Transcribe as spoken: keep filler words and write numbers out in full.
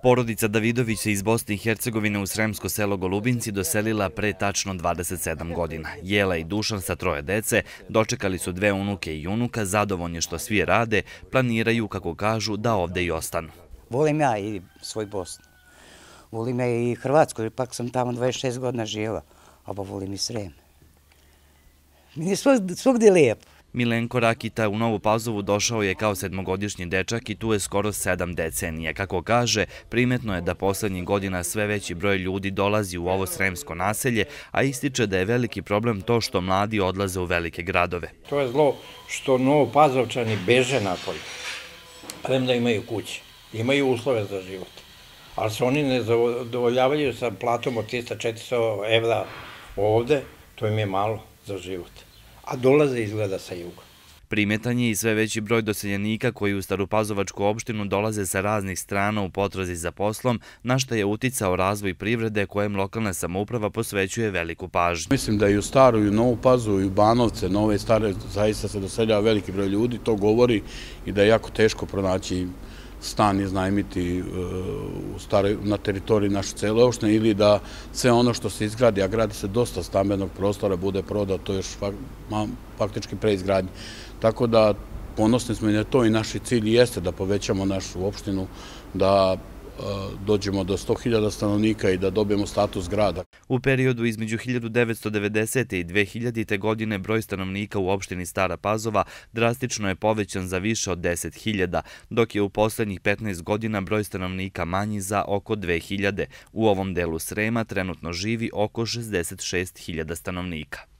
Porodica Davidović se iz Bosne i Hercegovine u sremsko selo Golubinci doselila pre tačno dvadeset sedam godina. Jela i Dušan sa troje dece dočekali su dve unuke i unuka, zadovoljni što svi rade, planiraju, kako kažu, da ovde i ostanu. Volim ja i svoj Bosnu. Volim ja i Hrvatsku, jer pak sam tamo dvadeset šest godina živjela, a pa volim i Srem. Meni je svugdje lijepo. Milenko Rakita u Novu Pazovu došao je kao sedmogodišnji dečak i tu je skoro sedam decenija. Kako kaže, primetno je da poslednjih godina sve veći broj ljudi dolazi u ovo sremsko naselje, a ističe da je veliki problem to što mladi odlaze u velike gradove. To je zlo što Novopazovčani beže napolje, premda imaju kuće, imaju uslove za život, ali se oni ne zadovoljavaju sa platom od trista do četiristo evra ovde, to im je malo za život. A dolaze izgleda sa juga. Primetan je i sve veći broj doseljenika koji u Staropazovačku opštinu dolaze sa raznih strana u potrazi za poslom, na što je uticao razvoj privrede kojem lokalna samouprava posvećuje veliku pažnju. Mislim da i u Staru, i u Novu Pazovu, i u Banovce, Nove i Stare, zaista se doseljava veliki broj ljudi. To govori i da je jako teško pronaći stan iznajmiti na teritoriji naše cele opštine ili da sve ono što se izgradi, a gradi se dosta stambenog prostora, bude prodato još faktički pre izgradnje. Tako da ponosni smo i na to i naš cilj jeste da povećamo našu opštinu, da dođemo do sto hiljada stanovnika i da dobijemo status grada. U periodu između hiljadu devetsto devedesete. i dve hiljadite. godine broj stanovnika u opštini Stara Pazova drastično je povećan za više od deset hiljada, dok je u poslednjih petnaest godina broj stanovnika manji za oko dve hiljade. U ovom delu Srema trenutno živi oko šezdeset šest hiljada stanovnika.